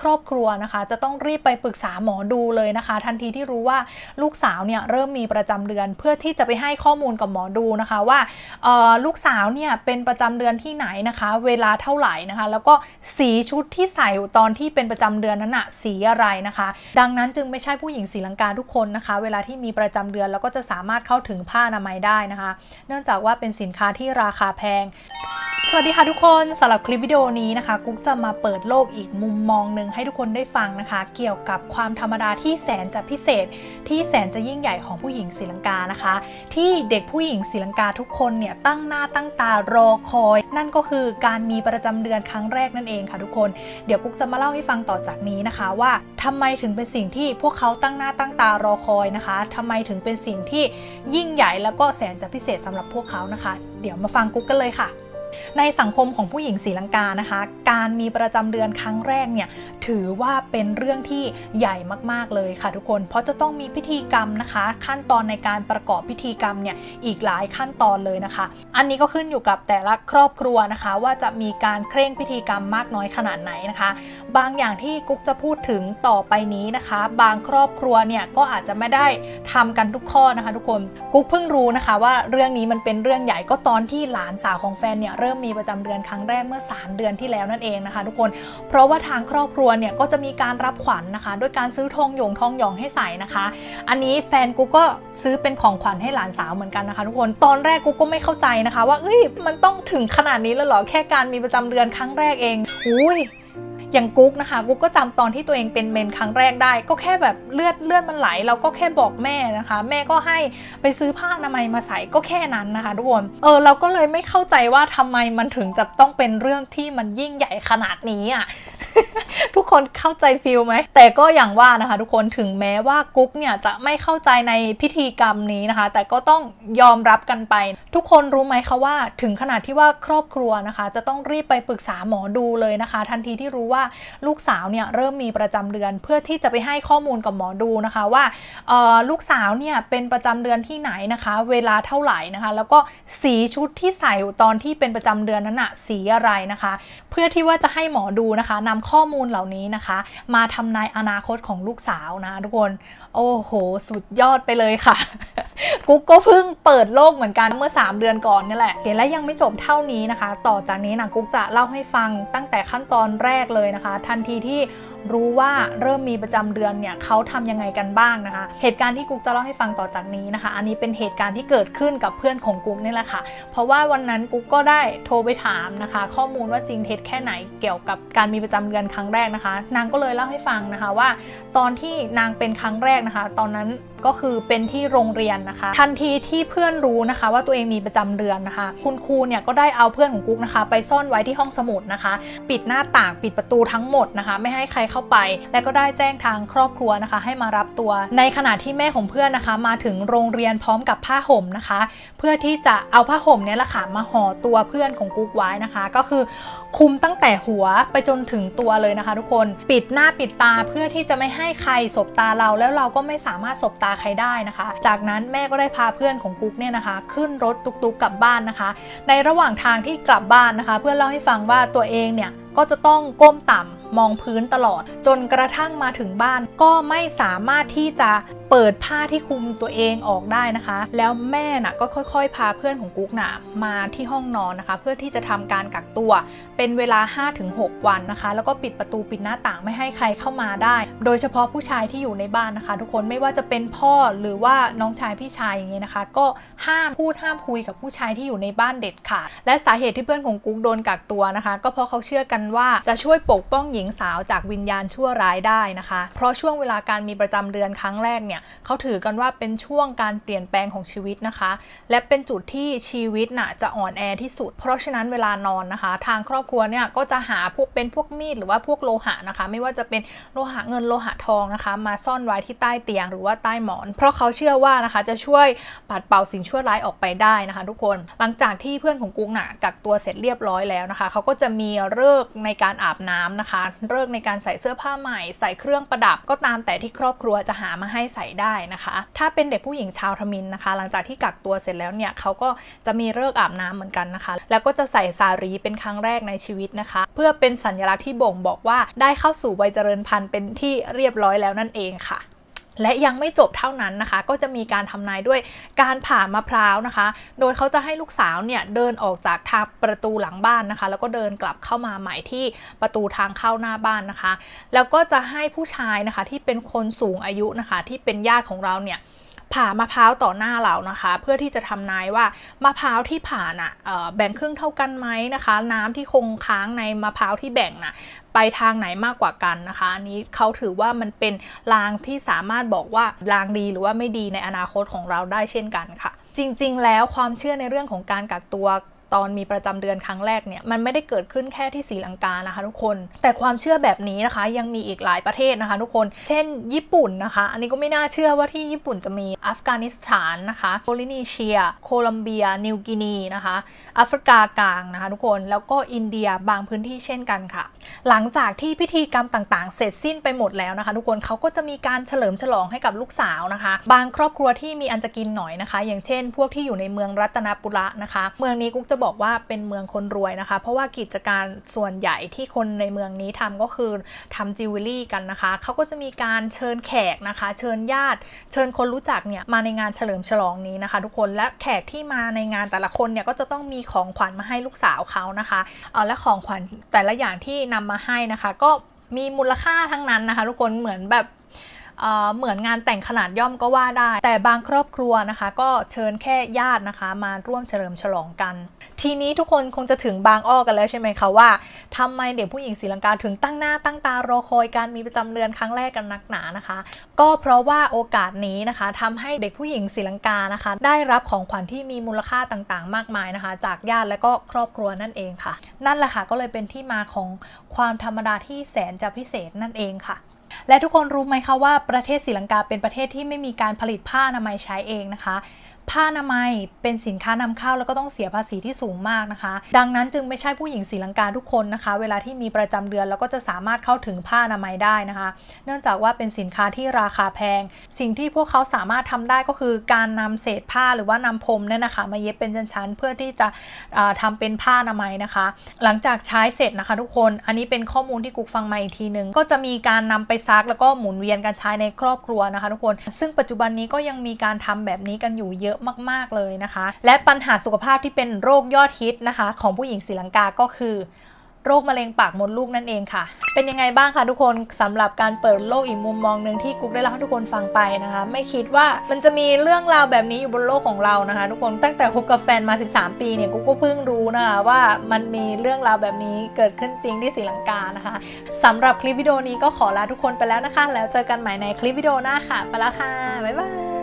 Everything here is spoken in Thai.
ครอบครัวนะคะจะต้องรีบไปปรึกษาหมอดูเลยนะคะทันทีที่รู้ว่าลูกสาวเนี่ยเริ่มมีประจำเดือนเพื่อที่จะไปให้ข้อมูลกับหมอดูนะคะว่าลูกสาวเนี่ยเป็นประจำเดือนที่ไหนนะคะเวลาเท่าไหร่นะคะแล้วก็สีชุดที่ใส่ตอนที่เป็นประจำเดือนนั้นอะสีอะไรนะคะดังนั้นจึงไม่ใช่ผู้หญิงศรีลังกาทุกคนนะคะเวลาที่มีประจำเดือนแล้วก็จะสามารถเข้าถึงผ้าอนามัยได้นะคะเนื่องจากว่าเป็นสินค้าที่ราคาแพงสวัสดีค่ะทุกคนสำหรับคลิปวิดีโอนี้นะคะกุ๊กจะมาเปิดโลกอีกมุมมองหนึ่งให้ทุกคนได้ฟังนะคะเกี่ยวกับความธรรมดาที่แสนจะพิเศษที่แสนจะยิ่งใหญ่ของผู้หญิงศรีลังกานะคะที่เด็กผู้หญิงศรีลังกาทุกคนเนี่ยตั้งหน้าตั้งตารอคอยนั่นก็คือการมีประจำเดือนครั้งแรกนั่นเองค่ะทุกคนเดี๋ยวกุ๊กจะมาเล่าให้ฟังต่อจากนี้นะคะว่าทำไมถึงเป็นสิ่งที่พวกเขาตั้งหน้าตั้งตารอคอยนะคะทำไมถึงเป็นสิ่งที่ยิ่งใหญ่แล้วก็แสนจะพิเศษสำหรับพวกเขานะคะเดี๋ยวมาฟังกุ๊กกันเลยค่ะในสังคมของผู้หญิงศรีลังกานะคะการมีประจำเดือนครั้งแรกเนี่ยถือว่าเป็นเรื่องที่ใหญ่มากๆเลยค่ะทุกคนเพราะจะต้องมีพิธีกรรมนะคะขั้นตอนในการประกอบพิธีกรรมเนี่ยอีกหลายขั้นตอนเลยนะคะอันนี้ก็ขึ้นอยู่กับแต่ละครอบครัวนะคะว่าจะมีการเคร่งพิธีกรรมมากน้อยขนาดไหนนะคะบางอย่างที่กุ๊กจะพูดถึงต่อไปนี้นะคะบางครอบครัวเนี่ยก็อาจจะไม่ได้ทำกันทุกข้อนะคะทุกคนกุ๊กเพิ่งรู้นะคะว่าเรื่องนี้มันเป็นเรื่องใหญ่ก็ตอนที่หลานสาวของแฟนเนี่ยเริ่มมีประจำเดือนครั้งแรกเมื่อ3 เดือนที่แล้วนั่นเองนะคะทุกคนเพราะว่าทางครอบครัวเนี่ยก็จะมีการรับขวัญ นะคะด้วยการซื้อทองหยองให้ใส่นะคะอันนี้แฟนกูก็ซื้อเป็นของขวัญให้หลานสาวเหมือนกันนะคะทุกคนตอนแรกกูก็ไม่เข้าใจนะคะว่ามันต้องถึงขนาดนี้เลยเหรอแค่การมีประจำเดือนครั้งแรกเองอย่างกุ๊กนะคะกุ๊กก็จำตอนที่ตัวเองเป็นเมนครั้งแรกได้ก็แค่แบบเลือดมันไหลเราก็แค่บอกแม่นะคะแม่ก็ให้ไปซื้อผ้าอนามัยมาใส่ก็แค่นั้นนะคะทุกคนเราก็เลยไม่เข้าใจว่าทำไมมันถึงจะต้องเป็นเรื่องที่มันยิ่งใหญ่ขนาดนี้อ่ะ ทุกคนเข้าใจฟีลไหมแต่ก็อย่างว่านะคะทุกคนถึงแม้ว่ากุ๊กเนี่ยจะไม่เข้าใจในพิธีกรรมนี้นะคะแต่ก็ต้องยอมรับกันไปทุกคนรู้ไหมคะว่าถึงขนาดที่ว่าครอบครัวนะคะจะต้องรีบไปปรึกษาหมอดูเลยนะคะทันทีที่รู้ว่าลูกสาวเนี่ยเริ่มมีประจำเดือนเพื่อที่จะไปให้ข้อมูลกับหมอดูนะคะว่าลูกสาวเนี่ยเป็นประจำเดือนที่ไหนนะคะเวลาเท่าไหร่นะคะแล้วก็สีชุดที่ใส่ตอนที่เป็นประจำเดือนนั้นอะสีอะไรนะคะเพื่อที่ว่าจะให้หมอดูนะคะนำข้อมูลเหล่านี้นะคะมาทำนายอนาคตของลูกสาวนะทุกคนโอ้โหสุดยอดไปเลยค่ะ กุ๊กก็เพิ่งเปิดโลกเหมือนกันเมื่อ3 เดือนก่อนนี่แหละและยังไม่จบเท่านี้นะคะต่อจากนี้นะกุ๊กจะเล่าให้ฟังตั้งแต่ขั้นตอนแรกเลยนะคะทันทีที่รู้ว่าเริ่มมีประจำเดือนเนี่ยเขาทำยังไงกันบ้างนะคะเหตุการณ์ที่กุ๊กจะเล่าให้ฟังต่อจากนี้นะคะอันนี้เป็นเหตุการณ์ที่เกิดขึ้นกับเพื่อนของกุ๊กนี่แหละค่ะเพราะว่าวันนั้นกุ๊กก็ได้โทรไปถามนะคะข้อมูลว่าจริงเท็จแค่ไหนเกี่ยวกับการมีประจำเดือนครั้งแรกนะคะนางก็เลยเล่าให้ฟังนะคะว่าตอนที่นางเป็นครั้งแรกนะคะตอนนั้นก็คือเป็นที่โรงเรียนนะคะทันทีที่เพื่อนรู้นะคะว่าตัวเองมีประจำเดือนนะคะคุณครูเนี่ยก็ได้เอาเพื่อนของกุ๊กนะคะไปซ่อนไว้ที่ห้องสมุดนะคะปิดหน้าต่างปิดประตูทั้งหมดนะคะไม่ให้ใครเข้าไปและก็ได้แจ้งทางครอบครัวนะคะให้มารับตัวในขณะที่แม่ของเพื่อนนะคะมาถึงโรงเรียนพร้อมกับผ้าห่มนะคะเพื่อที่จะเอาผ้าห่มเนี่ยแหละค่ะมาห่อตัวเพื่อนของกุ๊กไว้นะคะก็คือคุมตั้งแต่หัวไปจนถึงตัวเลยนะคะทุกคนปิดหน้าปิดตาเพื่อที่จะไม่ให้ใครสบตาเราแล้วเราก็ไม่สามารถสบตาใครได้นะคะจากนั้นแม่ก็ได้พาเพื่อนของกุ๊กเนี่ยนะคะขึ้นรถตุกๆกลับบ้านนะคะในระหว่างทางที่กลับบ้านนะคะเพื่อนเล่าให้ฟังว่าตัวเองเนี่ยก็จะต้องก้มต่ำมองพื้นตลอดจนกระทั่งมาถึงบ้านก็ไม่สามารถที่จะเปิดผ้าที่คลุมตัวเองออกได้นะคะแล้วแม่น่ะก็ค่อยๆพาเพื่อนของกุ๊กน่ะมาที่ห้องนอนนะคะเพื่อที่จะทำการกักตัวเป็นเวลา 5-6 วันนะคะแล้วก็ปิดประตูปิดหน้าต่างไม่ให้ใครเข้ามาได้โดยเฉพาะผู้ชายที่อยู่ในบ้านนะคะทุกคนไม่ว่าจะเป็นพ่อหรือว่าน้องชายพี่ชายอย่างนี้นะคะก็ห้ามพูดห้ามคุยกับผู้ชายที่อยู่ในบ้านเด็ดขาดและสาเหตุที่เพื่อนของกุ๊กโดนกักตัวนะคะก็เพราะเขาเชื่อกันว่าจะช่วยปกป้องหญิงสาวจากวิญญาณชั่วร้ายได้นะคะเพราะช่วงเวลาการมีประจำเดือนครั้งแรกเนี่ยเขาถือกันว่าเป็นช่วงการเปลี่ยนแปลงของชีวิตนะคะและเป็นจุดที่ชีวิตน่ะจะอ่อนแอที่สุดเพราะฉะนั้นเวลานอนนะคะทางครอบครัวเนี่ยก็จะหาพวกมีดหรือว่าพวกโลหะนะคะไม่ว่าจะเป็นโลหะเงินโลหะทองนะคะมาซ่อนไว้ที่ใต้เตียงหรือว่าใต้หมอนเพราะเขาเชื่อว่านะคะจะช่วยปัดเป่าสิ่งชั่วร้ายออกไปได้นะคะทุกคนหลังจากที่เพื่อนของกุ๊กน่ะกักตัวเสร็จเรียบร้อยแล้วนะคะเขาก็จะมีฤกษ์ในการอาบน้ำนะคะฤกษ์ในการใส่เสื้อผ้าใหม่ใส่เครื่องประดับก็ตามแต่ที่ครอบครัวจะหามาให้ใส่ได้นะคะถ้าเป็นเด็กผู้หญิงชาวทมิฬนะคะหลังจากที่กักตัวเสร็จแล้วเนี่ยเขาก็จะมีฤกษ์อาบน้ำเหมือนกันนะคะแล้วก็จะใส่สารีเป็นครั้งแรกในชีวิตนะคะเพื่อเป็นสัญลักษณ์ที่บ่งบอกว่าได้เข้าสู่วัยเจริญพันธุ์เป็นที่เรียบร้อยแล้วนั่นเองค่ะและยังไม่จบเท่านั้นนะคะก็จะมีการทำนายด้วยการผ่ามะพร้าวนะคะโดยเขาจะให้ลูกสาวเนี่ยเดินออกจากทางประตูหลังบ้านนะคะแล้วก็เดินกลับเข้ามาใหม่ที่ประตูทางเข้าหน้าบ้านนะคะแล้วก็จะให้ผู้ชายนะคะที่เป็นคนสูงอายุนะคะที่เป็นญาติของเราเนี่ยผ่ามะพร้าวต่อหน้าเรานะคะเพื่อที่จะทำนายว่ามะพร้าวที่ผ่าน่ะแบ่งครึ่งเท่ากันไหมนะคะน้ำที่คงค้างในมะพร้าวที่แบ่งน่ะไปทางไหนมากกว่ากันนะคะอันนี้เขาถือว่ามันเป็นลางที่สามารถบอกว่าลางดีหรือว่าไม่ดีในอนาคตของเราได้เช่นกันค่ะจริงๆแล้วความเชื่อในเรื่องของการกักตัวตอนมีประจำเดือนครั้งแรกเนี่ยมันไม่ได้เกิดขึ้นแค่ที่ศรีลังกานะคะทุกคนแต่ความเชื่อแบบนี้นะคะยังมีอีกหลายประเทศนะคะทุกคนเช่นญี่ปุ่นนะคะอันนี้ก็ไม่น่าเชื่อว่าที่ญี่ปุ่นจะมีอัฟกานิสถานนะคะโพลินีเซียโคลัมเบียนิวกินีนะคะแอฟริกากลางนะคะทุกคนแล้วก็อินเดียบางพื้นที่เช่นกันค่ะหลังจากที่พิธีกรรมต่างๆเสร็จสิ้นไปหมดแล้วนะคะทุกคนเขาก็จะมีการเฉลิมฉลองให้กับลูกสาวนะคะบางครอบครัวที่มีอันจะกินหน่อยนะคะอย่างเช่นพวกที่อยู่ในเมืองรัตนปุระนะคะเมืองนี้กุ๊กจะบอกว่าเป็นเมืองคนรวยนะคะเพราะว่ากิจการส่วนใหญ่ที่คนในเมืองนี้ทำก็คือทำจิวเวลรี่กันนะคะเขาก็จะมีการเชิญแขกนะคะเชิญญาติเชิญคนรู้จักเนี่ยมาในงานเฉลิมฉลองนี้นะคะทุกคนและแขกที่มาในงานแต่ละคนเนี่ยก็จะต้องมีของขวัญมาให้ลูกสาวเขานะคะและของขวัญแต่ละอย่างที่นำมาให้นะคะก็มีมูลค่าทั้งนั้นนะคะทุกคนเหมือนแบบเหมือนงานแต่งขนาดย่อมก็ว่าได้แต่บางครอบครัวนะคะก็เชิญแค่ญาตินะคะมาร่วมเฉลิมฉลองกันทีนี้ทุกคนคงจะถึงบางอ้อกันแล้วใช่ไหมคะว่าทำไมเด็กผู้หญิงศรีลังกาถึงตั้งหน้าตั้งตารอคอยการมีประจำเดือนครั้งแรกกันนักหนานะคะก็เพราะว่าโอกาสนี้นะคะทำให้เด็กผู้หญิงศรีลังกานะคะได้รับของขวัญที่มีมูลค่าต่างๆมากมายนะคะจากญาติและก็ครอบครัวนั่นเองค่ะนั่นแหละค่ะก็เลยเป็นที่มาของความธรรมดาที่แสนจะพิเศษนั่นเองค่ะและทุกคนรู้ไหมคะว่าประเทศศรีลังกาเป็นประเทศที่ไม่มีการผลิตผ้าอนามัยใช้เองนะคะผ้าอนามัยเป็นสินค้านำเข้าแล้วก็ต้องเสียภาษีที่สูงมากนะคะดังนั้นจึงไม่ใช่ผู้หญิงศรีลังกาทุกคนนะคะเวลาที่มีประจำเดือนแล้วก็จะสามารถเข้าถึงผ้าอนามัยได้นะคะเนื่องจากว่าเป็นสินค้าที่ราคาแพงสิ่งที่พวกเขาสามารถทำได้ก็คือการนำเศษผ้าหรือว่านำพรมเนี่ยนะคะมาเย็บเป็นชั้นๆเพื่อที่จะทำเป็นผ้าอนามัยนะคะหลังจากใช้เสร็จนะคะทุกคนอันนี้เป็นข้อมูลที่กุ๊กฟังมาอีกทีนึงก็จะมีการนำไปซักแล้วก็หมุนเวียนกันใช้ในครอบครัวนะคะทุกคนซึ่งปัจจุบันนี้ก็ยังมีการทำแบบนี้กันอยู่เยอะมากๆเลยนะคะและปัญหาสุขภาพที่เป็นโรคยอดฮิตนะคะของผู้หญิงศรีลังกาก็คือโรคมะเร็งปากมดลูกนั่นเองค่ะเป็นยังไงบ้างคะทุกคนสำหรับการเปิดโลกอีกมุมมองหนึ่งที่กุ๊กได้เล่าให้ทุกคนฟังไปนะคะไม่คิดว่ามันจะมีเรื่องราวแบบนี้อยู่บนโลกของเรานะคะทุกคนตั้งแต่คบกับแฟนมา13ปีเนี่ยกุ๊กก็เพิ่งรู้นะคะว่ามันมีเรื่องราวแบบนี้เกิดขึ้นจริงที่ศรีลังกานะคะสำหรับคลิปวิดีโอนี้ก็ขอลาทุกคนไปแล้วนะคะแล้วเจอกันใหม่ในคลิปวิดีโอหน้าค่ะไปแล้วค่ะบ๊ายบาย